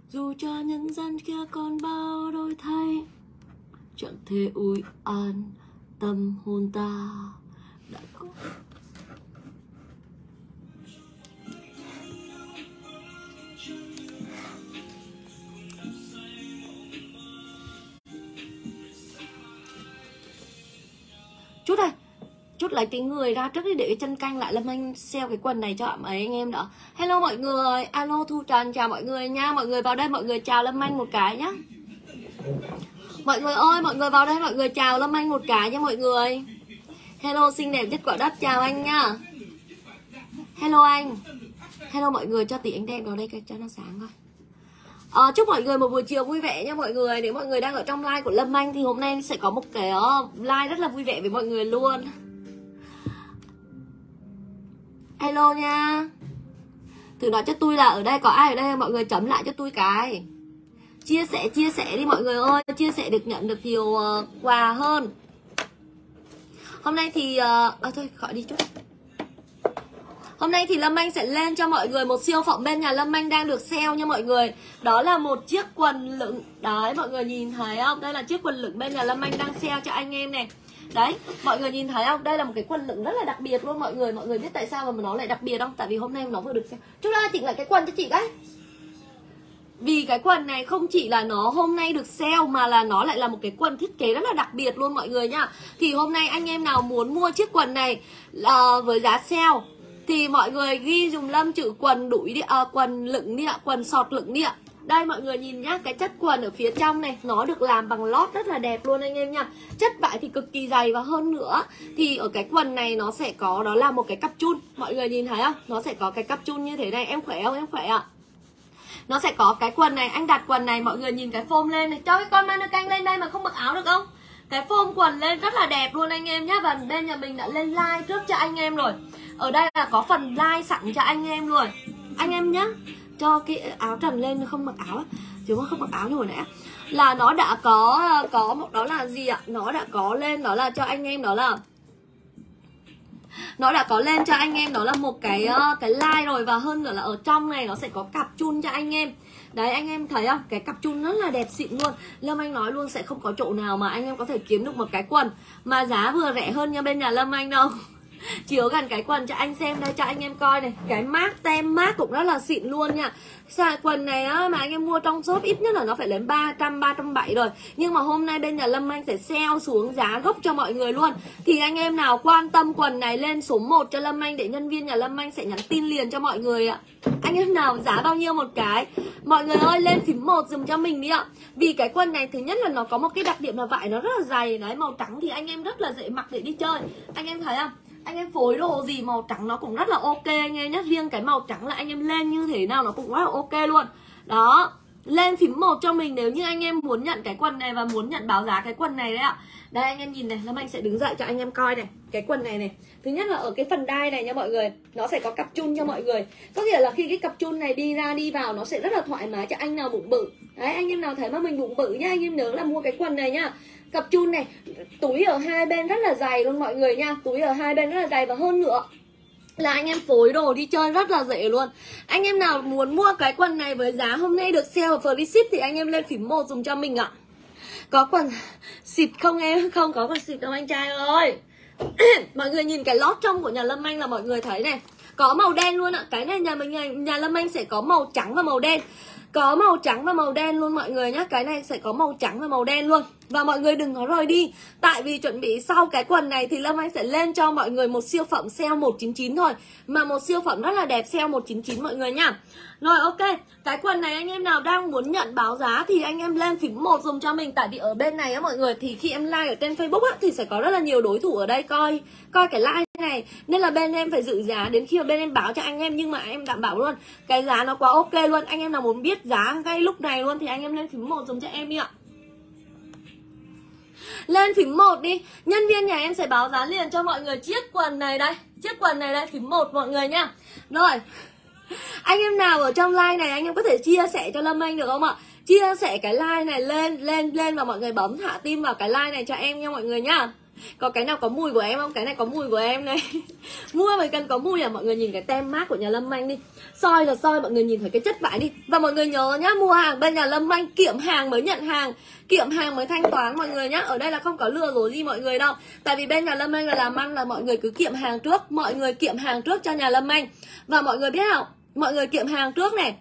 Dù cho nhân gian kia còn bao đổi thay, chẳng thể ủi an tâm hồn ta đã có. Chút này, chút lấy cái người ra trước đi để cái chân canh lại. Lâm Anh sale cái quần này cho mấy anh em đó. Hello mọi người, alo Thu Trần, chào mọi người nha. Mọi người vào đây, mọi người chào Lâm Anh một cái nhá. Mọi người ơi, mọi người vào đây, mọi người chào Lâm Anh một cái nha mọi người. Hello xinh đẹp nhất quả đất, chào anh nhá. Hello anh. Hello mọi người, cho tí ánh đèn vào đây cho nó sáng coi. Chúc mọi người một buổi chiều vui vẻ nha mọi người. Nếu mọi người đang ở trong live của Lâm Anh thì hôm nay sẽ có một cái live rất là vui vẻ với mọi người luôn. Hello nha. Thử nói cho tôi là ở đây có ai ở đây, mọi người chấm lại cho tôi cái. Chia sẻ đi mọi người ơi, chia sẻ được nhận được nhiều quà hơn. Hôm nay thì thôi khỏi đi chút. Hôm nay thì Lâm Anh sẽ lên cho mọi người một siêu phẩm bên nhà Lâm Anh đang được sale nha mọi người. Đó là một chiếc quần lửng. Đấy mọi người nhìn thấy không? Đây là chiếc quần lửng bên nhà Lâm Anh đang sale cho anh em này. Đấy, mọi người nhìn thấy không? Đây là một cái quần lửng rất là đặc biệt luôn mọi người. Mọi người biết tại sao mà nó lại đặc biệt không? Tại vì hôm nay nó vừa được sale. Chúng ta chỉnh lại cái quần cho chị cái. Vì cái quần này không chỉ là nó hôm nay được sale mà là nó lại là một cái quần thiết kế rất là đặc biệt luôn mọi người nhá. Thì hôm nay anh em nào muốn mua chiếc quần này với giá sale thì mọi người ghi dùm Lâm chữ quần đũi đi, quần lửng đi ạ, quần sọt lửng đi ạ. Đây mọi người nhìn nhá, cái chất quần ở phía trong này nó được làm bằng lót rất là đẹp luôn anh em nha. Chất vải thì cực kỳ dày và hơn nữa thì ở cái quần này nó sẽ có đó là một cái cặp chun. Mọi người nhìn thấy không? Nó sẽ có cái cặp chun như thế này, em khỏe không? Em khỏe ạ. Nó sẽ có cái quần này, anh đặt quần này mọi người nhìn cái form lên này, cho cái con mannequin canh lên đây mà không mặc áo được không? Cái form quần lên rất là đẹp luôn anh em nhá. Và bên nhà mình đã lên like trước cho anh em rồi. Ở đây là có phần like sẵn cho anh em luôn. Anh em nhá, cho cái áo trần lên không mặc áo, chứ không mặc áo như hồi nãy. Là nó đã có một đó là gì ạ? Nó đã có lên đó là cho anh em đó là nó đã có lên cho anh em đó là một cái like rồi. Và hơn nữa là ở trong này nó sẽ có cặp chun cho anh em. Đấy anh em thấy không? Cái cặp chun rất là đẹp xịn luôn. Lâm Anh nói luôn sẽ không có chỗ nào mà anh em có thể kiếm được một cái quần mà giá vừa rẻ hơn nha bên nhà Lâm Anh đâu. Chiếu gần cái quần cho anh xem đây, cho anh em coi này. Cái mác, tem mác cũng rất là xịn luôn nha. Quần này á, mà anh em mua trong shop ít nhất là nó phải lên 300, 370 rồi. Nhưng mà hôm nay bên nhà Lâm Anh sẽ sale xuống giá gốc cho mọi người luôn. Thì anh em nào quan tâm quần này lên số 1 cho Lâm Anh để nhân viên nhà Lâm Anh sẽ nhắn tin liền cho mọi người ạ. Anh em nào giá bao nhiêu một cái, mọi người ơi lên phím 1 dùm cho mình đi ạ. Vì cái quần này thứ nhất là nó có một cái đặc điểm là vải nó rất là dày. Đấy, màu trắng thì anh em rất là dễ mặc để đi chơi. Anh em thấy không? Anh em phối đồ gì màu trắng nó cũng rất là ok anh em nhé. Riêng cái màu trắng là anh em lên như thế nào nó cũng rất là ok luôn. Đó, lên phím 1 cho mình nếu như anh em muốn nhận cái quần này và muốn nhận báo giá cái quần này đấy ạ. Đây anh em nhìn này, Lâm Anh sẽ đứng dậy cho anh em coi này. Cái quần này này, thứ nhất là ở cái phần đai này nha mọi người, nó sẽ có cặp chun cho mọi người. Có nghĩa là khi cái cặp chun này đi ra đi vào nó sẽ rất là thoải mái cho anh nào bụng bự. Đấy, anh em nào thấy mà mình bụng bự nhá, anh em nhớ là mua cái quần này nhá. Cặp chun này, túi ở hai bên rất là dày luôn mọi người nha. Túi ở hai bên rất là dày và hơn nữa là anh em phối đồ đi chơi rất là dễ luôn. Anh em nào muốn mua cái quần này với giá hôm nay được sale và free ship thì anh em lên phím 1 dùng cho mình ạ. Có quần xịt không em? Không có quần xịt đâu anh trai ơi. Mọi người nhìn cái lót trong của nhà Lâm Anh là mọi người thấy này, có màu đen luôn ạ. Cái này nhà Lâm Anh sẽ có màu trắng và màu đen. Có màu trắng và màu đen luôn mọi người nhá. Cái này sẽ có màu trắng và màu đen luôn. Và mọi người đừng có rời đi. Tại vì chuẩn bị sau cái quần này thì Lâm Anh sẽ lên cho mọi người một siêu phẩm sale 199 thôi. Mà một siêu phẩm rất là đẹp sale 199 mọi người nhá. Rồi ok, cái quần này anh em nào đang muốn nhận báo giá thì anh em lên phím 1 dùng cho mình. Tại vì ở bên này á mọi người, thì khi em like ở trên Facebook á thì sẽ có rất là nhiều đối thủ ở đây coi cái like này. Nên là bên em phải giữ giá đến khi mà bên em báo cho anh em. Nhưng mà em đảm bảo luôn, cái giá nó quá ok luôn. Anh em nào muốn biết giá ngay lúc này luôn thì anh em lên phím 1 dùng cho em đi ạ. Lên phím 1 đi. Nhân viên nhà em sẽ báo giá liền cho mọi người chiếc quần này đây. Chiếc quần này đây, phím 1 mọi người nhá. Rồi, anh em nào ở trong like này anh em có thể chia sẻ cho Lâm Anh được không ạ? Chia sẻ cái like này lên và mọi người bấm hạ tim vào cái like này cho em nha mọi người nhá. Có cái nào có mùi của em không? Cái này có mùi của em này. Mua mà cần có mùi à? Mọi người nhìn cái tem mác của nhà Lâm Anh đi. Soi là soi, mọi người nhìn thấy cái chất vải đi. Và mọi người nhớ nhá, mua hàng bên nhà Lâm Anh kiểm hàng mới nhận hàng, kiểm hàng mới thanh toán mọi người nhá. Ở đây là không có lừa dối gì mọi người đâu. Tại vì bên nhà Lâm Anh là làm ăn là mọi người cứ kiểm hàng trước. Mọi người kiểm hàng trước cho nhà Lâm Anh. Và mọi người biết không? Mọi người kiểm hàng trước này.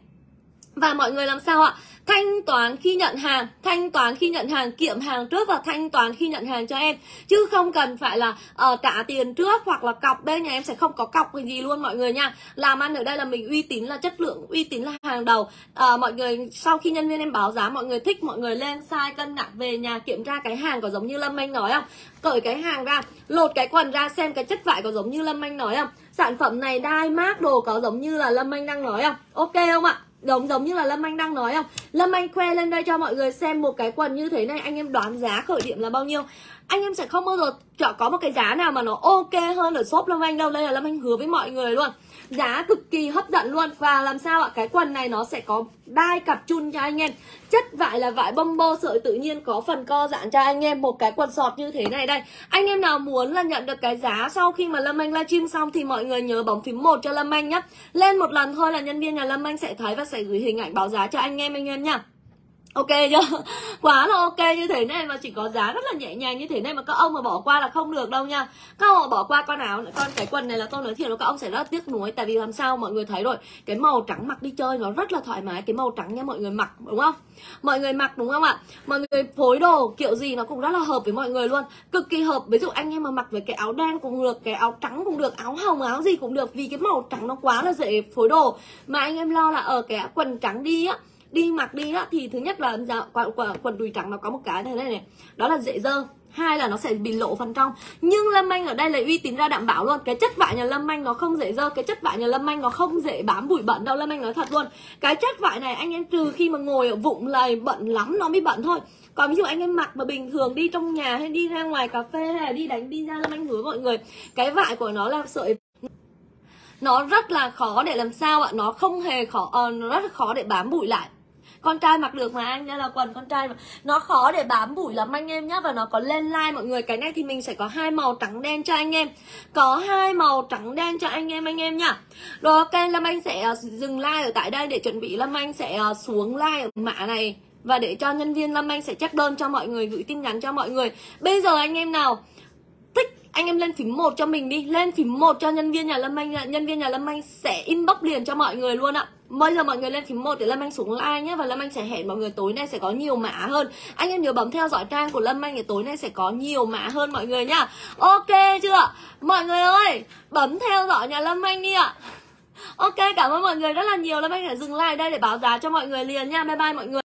Và mọi người làm sao ạ? Thanh toán khi nhận hàng, thanh toán khi nhận hàng, kiểm hàng trước và thanh toán khi nhận hàng cho em. Chứ không cần phải là trả tiền trước hoặc là cọc. Bên nhà em sẽ không có cọc gì luôn mọi người nha. Làm ăn ở đây là mình uy tín là chất lượng, uy tín là hàng đầu. Mọi người sau khi nhân viên em báo giá, mọi người thích, mọi người lên size cân nặng về nhà kiểm tra cái hàng có giống như Lâm Anh nói không? Cởi cái hàng ra, lột cái quần ra xem cái chất vải có giống như Lâm Anh nói không? Sản phẩm này đai mác đồ có giống như là Lâm Anh đang nói không? Ok không ạ? Giống như là Lâm Anh đang nói không? Lâm Anh khoe lên đây cho mọi người xem một cái quần như thế này. Anh em đoán giá khởi điểm là bao nhiêu? Anh em sẽ không bao giờ có một cái giá nào mà nó ok hơn ở shop Lâm Anh đâu. Đây là Lâm Anh hứa với mọi người luôn. Giá cực kỳ hấp dẫn luôn. Và làm sao ạ? Cái quần này nó sẽ có đai cặp chun cho anh em. Chất vải là vải bông bô sợi tự nhiên, có phần co giãn cho anh em. Một cái quần sọt như thế này đây. Anh em nào muốn là nhận được cái giá sau khi mà Lâm Anh livestream xong thì mọi người nhớ bấm phím 1 cho Lâm Anh nhé. Lên một lần thôi là nhân viên nhà Lâm Anh sẽ thấy và sẽ gửi hình ảnh báo giá cho anh em nhá. Ok chưa? Quá là ok như thế này mà chỉ có giá rất là nhẹ nhàng như thế này mà các ông mà bỏ qua là không được đâu nha. Các ông mà bỏ qua con áo, con cái quần này là tôi nói thiệt là các ông sẽ rất tiếc nuối. Tại vì làm sao mọi người thấy rồi, cái màu trắng mặc đi chơi nó rất là thoải mái. Cái màu trắng nha mọi người mặc đúng không? Mọi người mặc đúng không ạ? Mọi người phối đồ kiểu gì nó cũng rất là hợp với mọi người luôn. Cực kỳ hợp. Ví dụ anh em mà mặc với cái áo đen cũng được, cái áo trắng cũng được, áo hồng, áo gì cũng được. Vì cái màu trắng nó quá là dễ phối đồ. Mà anh em lo là ở cái quần trắng đi á, mặc đi á thì thứ nhất là quần đùi trắng nó có một cái thế này này, đó là dễ dơ. Hai là nó sẽ bị lộ phần trong. Nhưng Lâm Anh ở đây là uy tín ra đảm bảo luôn. Cái chất vải nhà Lâm Anh nó không dễ dơ, cái chất vải nhà Lâm Anh nó không dễ bám bụi bẩn đâu. Lâm Anh nói thật luôn. Cái chất vải này anh em trừ khi mà ngồi ở vụng lầy bận lắm nó mới bẩn thôi. Còn ví dụ anh em mặc mà bình thường đi trong nhà hay đi ra ngoài cà phê hay là đi đánh đi ra, Lâm Anh hứa mọi người, cái vải của nó là sợi nó rất là khó để làm sao ạ, nó không hề khó, nó rất là khó để bám bụi lại. Con trai mặc được mà anh, đây là quần con trai mà. Nó khó để bám bụi lắm anh em nhá. Và nó có lên line mọi người. Cái này thì mình sẽ có 2 màu trắng đen cho anh em. Có 2 màu trắng đen cho anh em nhá. Rồi ok, Lâm Anh sẽ dừng like ở tại đây để chuẩn bị Lâm Anh sẽ xuống like ở mã này. Và để cho nhân viên Lâm Anh sẽ check đơn cho mọi người, gửi tin nhắn cho mọi người. Bây giờ anh em nào thích, anh em lên phím 1 cho mình đi. Lên phím 1 cho nhân viên nhà Lâm Anh. Nhân viên nhà Lâm Anh sẽ inbox liền cho mọi người luôn ạ. Bây giờ mọi người lên phím 1 để Lâm Anh xuống like nhé. Và Lâm Anh sẽ hẹn mọi người tối nay sẽ có nhiều mã hơn. Anh em nhớ bấm theo dõi trang của Lâm Anh để tối nay sẽ có nhiều mã hơn mọi người nhá. Ok chưa? Mọi người ơi, bấm theo dõi nhà Lâm Anh đi ạ. Ok, cảm ơn mọi người rất là nhiều. Lâm Anh sẽ dừng like đây để báo giá cho mọi người liền nha. Bye bye mọi người.